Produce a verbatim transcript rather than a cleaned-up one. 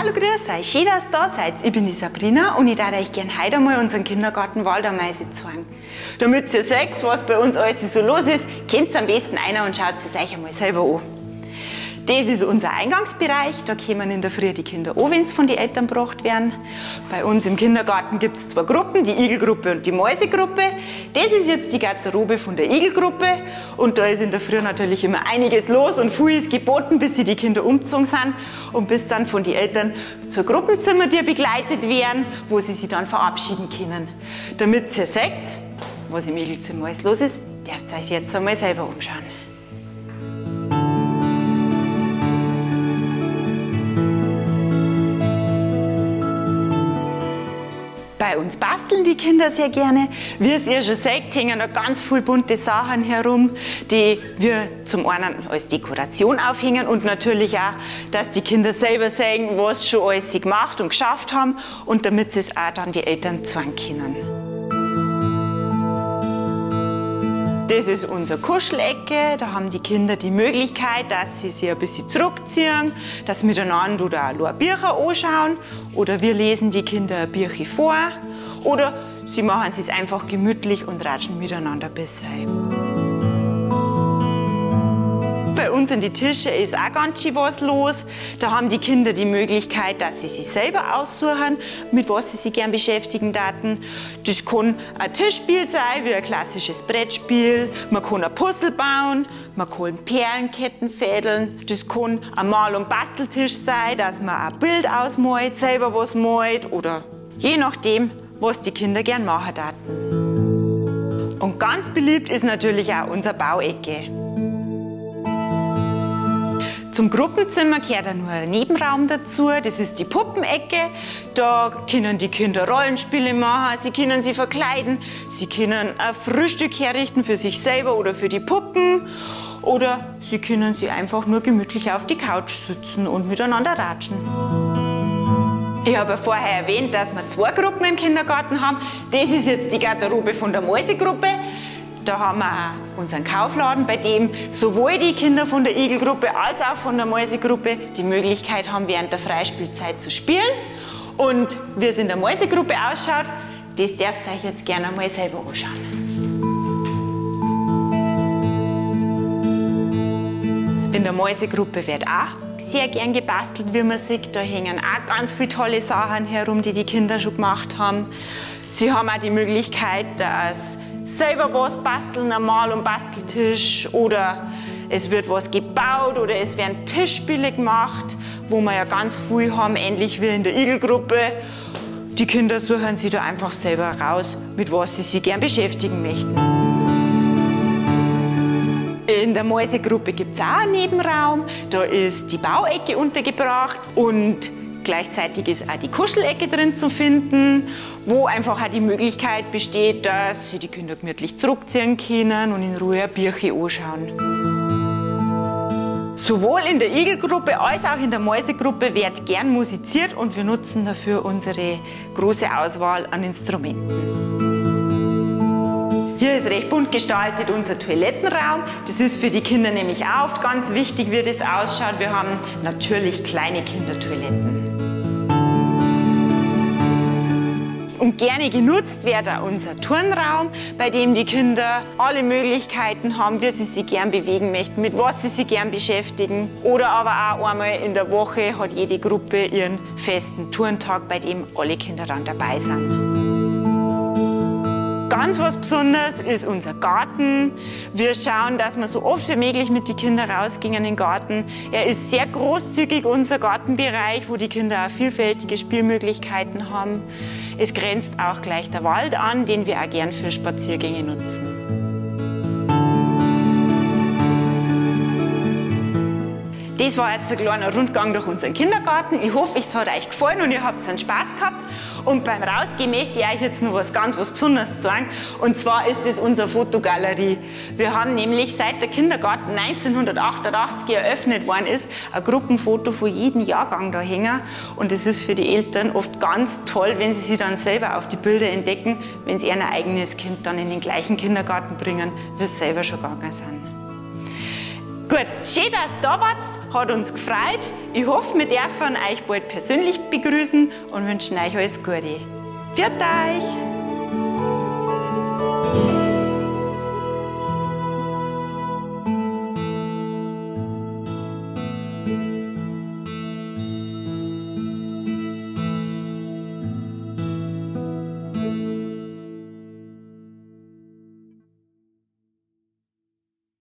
Hallo, grüß euch, schön, dass ihr da seid. Ich bin die Sabrina und ich darf euch gerne heute einmal unseren Kindergarten Waldameise zeigen. Damit ihr seht, was bei uns alles so los ist, kommt am besten einer und schaut es euch einmal selber an. Das ist unser Eingangsbereich, da kommen in der Früh die Kinder an, wenn sie von den Eltern gebracht werden. Bei uns im Kindergarten gibt es zwei Gruppen, die Igelgruppe und die Mäusegruppe. Das ist jetzt die Garderobe von der Igelgruppe und da ist in der Früh natürlich immer einiges los und viel ist geboten, bis sie die Kinder umgezogen sind und bis dann von den Eltern zur Gruppenzimmertür begleitet werden, wo sie sich dann verabschieden können. Damit ihr seht, was im Igelzimmer alles los ist, dürft ihr euch jetzt einmal selber umschauen. Bei uns basteln die Kinder sehr gerne. Wie ihr schon seht, hängen noch ganz viele bunte Sachen herum, die wir zum einen als Dekoration aufhängen und natürlich auch, dass die Kinder selber sehen, was schon alles sie gemacht und geschafft haben und damit sie es auch dann die Eltern zeigen können. Das ist unsere Kuschelecke, da haben die Kinder die Möglichkeit, dass sie sich ein bisschen zurückziehen, dass sie miteinander oder auch Bücher anschauen oder wir lesen die Kinder ein Bücher vor oder sie machen es einfach gemütlich und ratschen miteinander ein bisschen. Bei uns an die Tische ist auch ganz schön was los. Da haben die Kinder die Möglichkeit, dass sie sich selber aussuchen, mit was sie sich gern beschäftigen daten. Das kann ein Tischspiel sein, wie ein klassisches Brettspiel. Man kann ein Puzzle bauen, man kann Perlenketten fädeln. Das kann ein Mal- und Basteltisch sein, dass man ein Bild ausmalt, selber was malt oder je nachdem, was die Kinder gern machen daten. Und ganz beliebt ist natürlich auch unsere Bauecke. Zum Gruppenzimmer gehört auch nur ein Nebenraum dazu, das ist die Puppenecke. Da können die Kinder Rollenspiele machen, sie können sich verkleiden, sie können ein Frühstück herrichten für sich selber oder für die Puppen. Oder sie können sich einfach nur gemütlich auf die Couch sitzen und miteinander ratschen. Ich habe ja vorher erwähnt, dass wir zwei Gruppen im Kindergarten haben. Das ist jetzt die Garderobe von der Mäusegruppe. Da haben wir auch unseren Kaufladen, bei dem sowohl die Kinder von der Igelgruppe als auch von der Mäusegruppe die Möglichkeit haben, während der Freispielzeit zu spielen. Und wie es in der Mäusegruppe ausschaut, das dürft ihr euch jetzt gerne mal selber anschauen. In der Mäusegruppe wird auch sehr gern gebastelt, wie man sieht. Da hängen auch ganz viele tolle Sachen herum, die die Kinder schon gemacht haben. Sie haben auch die Möglichkeit, dass selber was basteln, ein Mal- und Basteltisch oder es wird was gebaut oder es werden Tischspiele gemacht, wo wir ja ganz viel haben, ähnlich wie in der Igelgruppe. Die Kinder suchen sich da einfach selber raus, mit was sie sich gern beschäftigen möchten. In der Mäusegruppe gibt es auch einen Nebenraum, da ist die Bauecke untergebracht und gleichzeitig ist auch die Kuschelecke drin zu finden, wo einfach auch die Möglichkeit besteht, dass sie die Kinder gemütlich zurückziehen können und in Ruhe ein Bücher anschauen. Sowohl in der Igelgruppe als auch in der Mäusegruppe wird gern musiziert und wir nutzen dafür unsere große Auswahl an Instrumenten. Hier ist recht bunt gestaltet unser Toilettenraum. Das ist für die Kinder nämlich auch oft ganz wichtig, wie das ausschaut. Wir haben natürlich kleine Kindertoiletten. Und gerne genutzt wird auch unser Turnraum, bei dem die Kinder alle Möglichkeiten haben, wie sie sich gern bewegen möchten, mit was sie sich gern beschäftigen. Oder aber auch einmal in der Woche hat jede Gruppe ihren festen Turntag, bei dem alle Kinder dann dabei sind. Ganz was Besonderes ist unser Garten. Wir schauen, dass wir so oft wie möglich mit den Kindern rausgehen in den Garten. Er ist sehr großzügig, unser Gartenbereich, wo die Kinder auch vielfältige Spielmöglichkeiten haben. Es grenzt auch gleich der Wald an, den wir auch gern für Spaziergänge nutzen. Das war jetzt ein kleiner Rundgang durch unseren Kindergarten. Ich hoffe, es hat euch gefallen und ihr habt einen Spaß gehabt. Und beim Rausgehen möchte ich euch jetzt noch was ganz was Besonderes sagen. Und zwar ist es unsere Fotogalerie. Wir haben nämlich seit der Kindergarten neunzehnhundertachtundachtzig eröffnet worden ist, ein Gruppenfoto von jedem Jahrgang da hängen. Und es ist für die Eltern oft ganz toll, wenn sie sich dann selber auf die Bilder entdecken, wenn sie ihr eigenes Kind dann in den gleichen Kindergarten bringen, wie sie selber schon gegangen sind. Gut, schön, dass ihr da wart, hat uns gefreut. Ich hoffe, wir dürfen euch bald persönlich begrüßen und wünschen euch alles Gute. Viert euch!